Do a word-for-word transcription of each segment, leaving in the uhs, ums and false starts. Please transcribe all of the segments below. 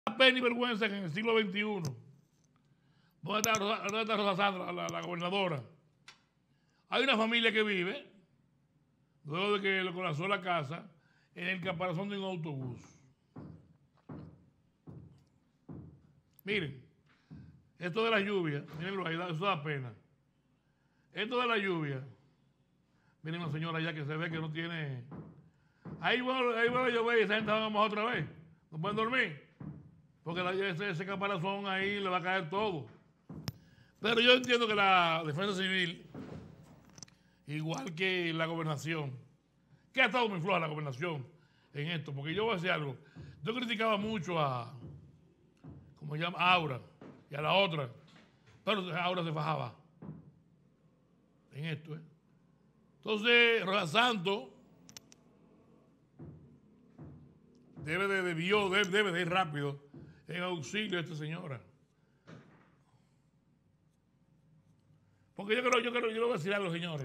Pena y vergüenza que en el siglo veintiuno, ¿dónde está, Rosa, dónde está Rosa Sandra, la, la gobernadora? Hay una familia que vive, luego de que le colapsó la casa, en el caparazón de un autobús. Miren, esto de la lluvia, mirenlo ahí, eso da pena. Esto de la lluvia, miren la señora ya que se ve que no tiene... Ahí bueno, ahí bueno yo veo y esa gente va a mojar otra vez. No pueden dormir. Porque la, ese, ese caparazón ahí le va a caer todo. Pero yo entiendo que la defensa civil, igual que la gobernación, que ha estado muy floja la gobernación en esto, porque yo voy a decir algo. Yo criticaba mucho a, como se llama, Aura, y a la otra, pero Aura se fajaba en esto. ¿eh? Entonces, Rosa Santos debe de, debió, debe, debe de ir rápido en auxilio a esta señora. Porque yo creo, yo creo, yo le voy a decir a los señores.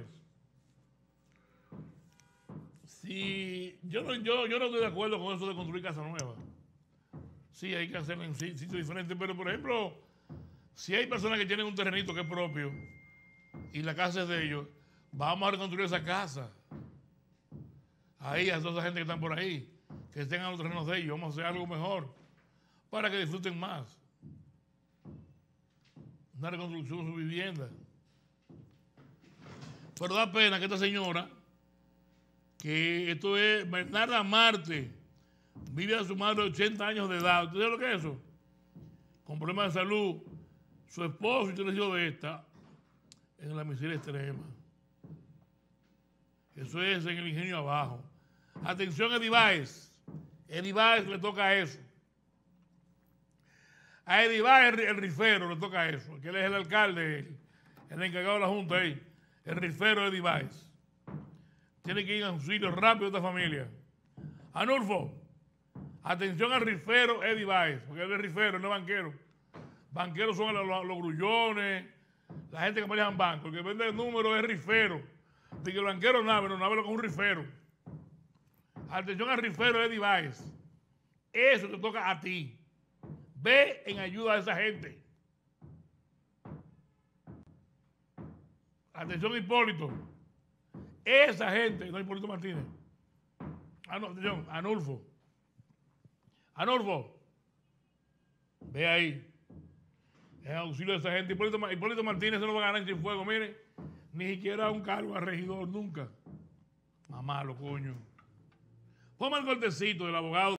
Si yo no, yo, yo no estoy de acuerdo con eso de construir casa nueva. Sí, hay que hacerlo en sitios diferentes, pero por ejemplo, si hay personas que tienen un terrenito que es propio y la casa es de ellos, vamos a reconstruir esa casa. Ahí, a toda esa gente que están por ahí, que tengan los terrenos de ellos, vamos a hacer algo mejor para que disfruten más. Una reconstrucción de su vivienda. Pero da pena que esta señora, que esto es Bernarda Marte, vive a su madre de ochenta años de edad. ¿Usted sabe lo que es eso? Con problemas de salud. Su esposo y tres hijos de esta en la miseria extrema. Eso es en el ingenio abajo. Atención a Eddie Báez. Eddie Báez le toca eso. A Eddie Báez, el, el rifero, le toca eso. Que él es el alcalde, el, el encargado de la junta ahí. El rifero Eddie Báez. Tiene que ir a auxilio rápido a esta familia. Anulfo, atención al rifero Eddie Báez, porque él es rifero, no es banquero. Banqueros son los, los, los grullones, la gente que maneja bancos. El que vende el número es rifero. De que el banquero no habla, no habla con un rifero. Atención al rifero Eddie Báez. Eso te toca a ti. Ve en ayuda a esa gente. Atención Hipólito. Esa gente, no Hipólito Martínez. Ah, no, atención, Anulfo. Anulfo. Ve ahí. En auxilio de esa gente. Hipólito, Hipólito Martínez se no va a ganar sin fuego, mire. Ni siquiera un cargo a regidor, nunca. Mamá, lo coño. Ponme el cortecito del abogado.